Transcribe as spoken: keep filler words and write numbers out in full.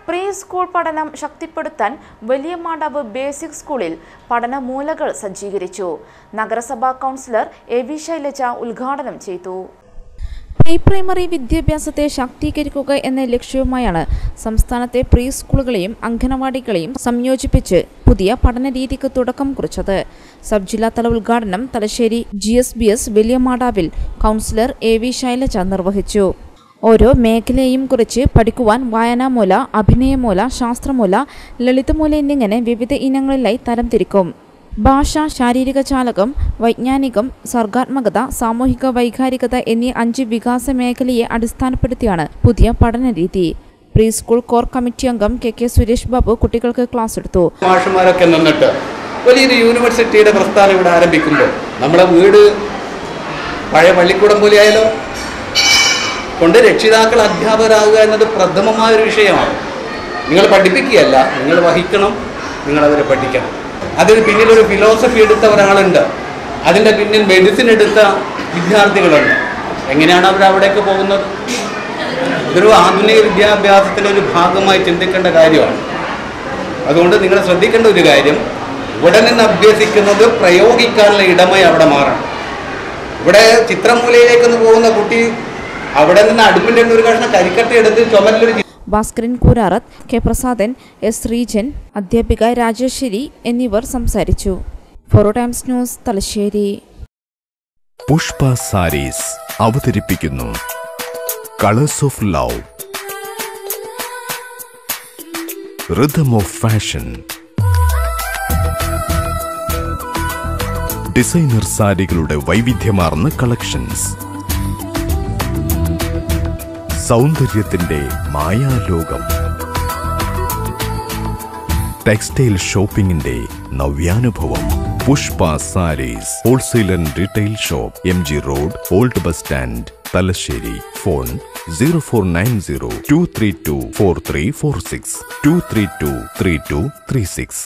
Pre school പഠനം ശക്തിപ്പെടുത്താൻ വലിയമാടാവ് basic സ്കൂളിൽ പഠനമൂലകൾ സജ്ജീകരിച്ചു. നഗരസഭാ കൗൺസിലർ എ വി ശൈലജ ഉദ്ഘാടനം ചെയ്തു. പ്രീ പ്രൈമറി വിദ്യാഭ്യാസത്തെ ശാക്തീകരിക്കുക എന്ന ലക്ഷ്യവുമായാണ് സംസ്ഥാനത്തെ പ്രീ സ്കൂളുകളെയും അംഗനവാടികളെയും സംയോജിപ്പിച്ച് പുതിയ പഠനരീതിക്ക് തുടക്കം കുറിച്ചത്. സബ് ജില്ലാതല ഉദ്ഘാടനം Thalassery G S B S വലിയമാടാവിൽ കൗൺസിലർ എ വി ശൈലജ നിർവഹിച്ചു. ഓരോ മേഖലയെയും കുറിച്ച് പഠിക്കുവാൻ വായനാമൂല, അഭിനയമൂല, ശാസ്ത്രമൂല, ലളിതമൂല എന്നിങ്ങനെ വിവിധ ഇനങ്ങളിലായി തരംതിരിക്കും. ഭാഷ, ശാരീരിക ചാലകം, വൈജ്ഞാനികം, സർഗാത്മകത, സാമൂഹിക വൈകാരികത എന്നീ അഞ്ച് വികാസ മേഖലയെ അടിസ്ഥാനപ്പെടുത്തിയാണ് പുതിയ പഠനരീതി. പ്രീ സ്കൂൾ കോർ കമ്മിറ്റി അംഗം കെ കെ സുരേഷ് ബാബു കുട്ടികൾക്ക് ക്ലാസ് എടുത്തു. മാഷുമാരൊക്കെ നിന്നിട്ട് വലിയൊരു യൂണിവേഴ്സിറ്റിയുടെ പ്രസ്ഥാനം ഇവിടെ ആരംഭിക്കുമ്പോൾ നമ്മുടെ വീട് പഴയ പള്ളിക്കൂടം പോലെയായാലോ കൊണ്ട് രക്ഷിതാക്കൾ അധ്യാപകരാകുക എന്നത് പ്രഥമമായൊരു വിഷയമാണ്. നിങ്ങൾ പഠിപ്പിക്കുകയല്ല, നിങ്ങൾ വഹിക്കണം, നിങ്ങളവരെ പഠിക്കണം. അതിന് പിന്നിലൊരു ഫിലോസഫി എടുത്ത ഒരാളുണ്ട്, അതിൻ്റെ പിന്നിൽ മെഡിസിൻ എടുത്ത വിദ്യാർത്ഥികളുണ്ട്. എങ്ങനെയാണ് അവർ അവിടേക്ക് പോകുന്നത്? ഇതൊരു ആധുനിക വിദ്യാഭ്യാസത്തിൻ്റെ ഒരു ഭാഗമായി ചിന്തിക്കേണ്ട കാര്യമാണ്. അതുകൊണ്ട് നിങ്ങൾ ശ്രദ്ധിക്കേണ്ട ഒരു കാര്യം, ഇവിടെ നിന്ന് അഭ്യസിക്കുന്നത് പ്രയോഗിക്കാനുള്ള ഇടമായി അവിടെ മാറണം. ഇവിടെ ചിത്രമൂലയിലേക്കൊന്ന് പോകുന്ന കുട്ടി അവിടെ നിന്ന് അടുപ്പിൻ്റെ ഒരു കഷ്ണം കരിക്കട്ട എടുത്ത് ചുമലിലൊരു ഭാസ്കരൻ കൂരാറത്ത്, കെ പ്രസാദൻ, എസ് ശ്രീജൻ, അധ്യാപിക രാജേശ്വരി എന്നിവർ സംസാരിച്ചു. ഫോറോ ടൈംസ് ന്യൂസ്, തലശ്ശേരി. പുഷ്പ സാരീസ് അവതരിപ്പിക്കുന്നു colours of love, rhythm of fashion. Designer സാരികളുടെ വൈവിധ്യമാർന്ന കളക്ഷൻസ്, സൗന്ദര്യത്തിന്റെ മായാലോകം, ടെക്സ്റ്റൈൽ ഷോപ്പിംഗിന്റെ നവ്യാനുഭവം. Pushpa Sarees wholesale and retail shop, M G road, old bus stand, Thalassery. Phone zero four nine zero two three two four three four six two three two three two three six.